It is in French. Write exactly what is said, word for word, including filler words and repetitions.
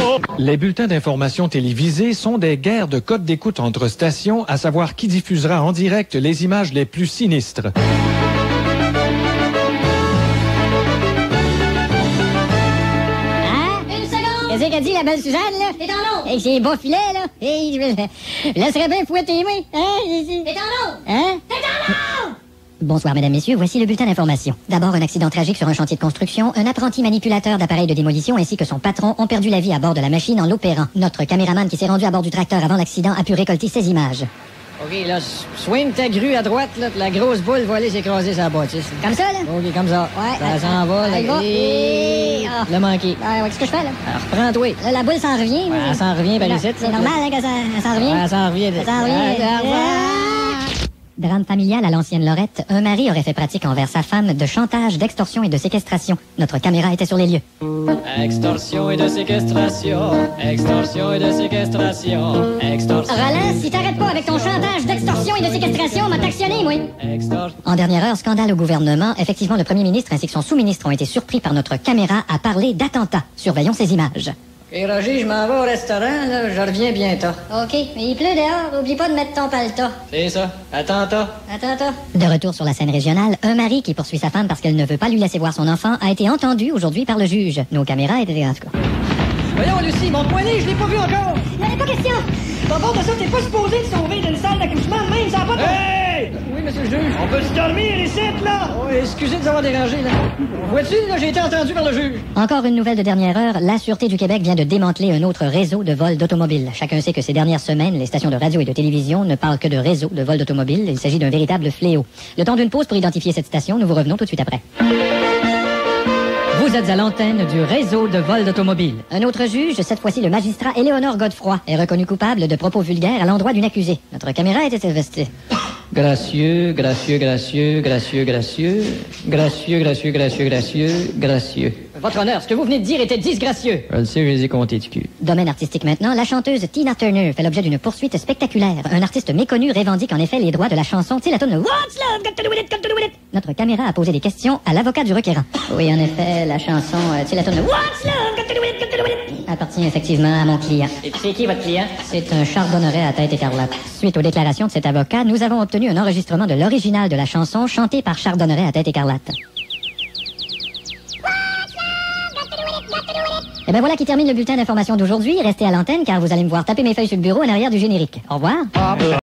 Les bulletins d'information télévisés sont des guerres de codes d'écoute entre stations, à savoir qui diffusera en direct les images les plus sinistres. Qu'est-ce qu'elle dit, la belle Suzanne, là? T'es en l'eau! Avec ses bas filets, là? Et je laisserais bien fouetter les mains. Hein? T'es en l'eau! Hein? T'es en l'eau! Bonsoir, mesdames, messieurs. Voici le bulletin d'information. D'abord, un accident tragique sur un chantier de construction. Un apprenti manipulateur d'appareils de démolition ainsi que son patron ont perdu la vie à bord de la machine en l'opérant. Notre caméraman qui s'est rendu à bord du tracteur avant l'accident a pu récolter ces images. OK, là, swing ta grue à droite, là, la grosse boule va aller s'écraser sa bâtisse. Comme ça, là? OK, comme ça. Ouais. Ça s'en va, là. Elle va. Et... Ah. Le manqué. Ah, ouais, qu'est-ce que je fais, là? Alors, reprends-toi. Là, la boule s'en revient. Ouais, elle s'en revient par ici. C'est normal, hein, qu'elle s'en- elle s'en revient. Ouais, elle s'en revient. Elle s'en revient. Ah, ah, Drame familial à l'ancienne Lorette. Un mari aurait fait pratique envers sa femme de chantage, d'extorsion et de séquestration. Notre caméra était sur les lieux. Extorsion et de séquestration. Extorsion et de séquestration. Extorsion. Roland, si t'arrêtes pas avec ton chantage, d'extorsion et de séquestration, m'a actionné, moi. Extorsion. En dernière heure, scandale au gouvernement. Effectivement, le premier ministre ainsi que son sous-ministre ont été surpris par notre caméra à parler d'attentat. Surveillons ces images. OK, Roger, je m'en vais au restaurant, là. Je reviens bientôt. OK, mais il pleut dehors. Oublie pas de mettre ton paletot. C'est ça. Attends, toi. Attends, attends. De retour sur la scène régionale, un mari qui poursuit sa femme parce qu'elle ne veut pas lui laisser voir son enfant a été entendu aujourd'hui par le juge. Nos caméras étaient... En tout cas. Voyons, Lucie, mon poignet, je l'ai pas vu encore. Il n'y avait pas question. D'abord de ça, t'es pas supposé te sauver d'une salle d'accouchement de même, ça va pas... Hey! Oui, monsieur le juge. On peut se dormir ici, là? Oui, excusez de nous avoir dérangé, là. Vois-tu, là, j'ai été entendu par le juge. Encore une nouvelle de dernière heure, la Sûreté du Québec vient de démanteler un autre réseau de vols d'automobiles. Chacun sait que ces dernières semaines, les stations de radio et de télévision ne parlent que de réseaux de vols d'automobiles. Il s'agit d'un véritable fléau. Le temps d'une pause pour identifier cette station, nous vous revenons tout de suite après. Vous êtes à l'antenne du réseau de vol d'automobiles. Un autre juge, cette fois-ci le magistrat Éléonore Godefroy, est reconnu coupable de propos vulgaires à l'endroit d'une accusée. Notre caméra était investée. Gracieux, gracieux, gracieux, gracieux, gracieux, gracieux, gracieux, gracieux, gracieux, gracieux. Votre honneur, ce que vous venez de dire était disgracieux. Je le sais, je les ai comptés du cul. Domaine artistique maintenant, la chanteuse Tina Turner fait l'objet d'une poursuite spectaculaire. Un artiste méconnu revendique en effet les droits de la chanson, tu sais la tonne What's Love, Got to Do With It, Got to Do With It. Notre caméra a posé des questions à l'avocat du requérant. Oui, en effet, la chanson, euh, tu sais la tonne What's Love, Got to Do With It, Got to Do With It appartient effectivement à mon client. Et c'est qui votre client? C'est un chardonneret à tête écarlate. Suite aux déclarations de cet avocat, nous avons obtenu un enregistrement de l'original de la chanson chantée par Chardonneret à tête écarlate. Et ben voilà qui termine le bulletin d'information d'aujourd'hui. Restez à l'antenne car vous allez me voir taper mes feuilles sur le bureau en arrière du générique. Au revoir.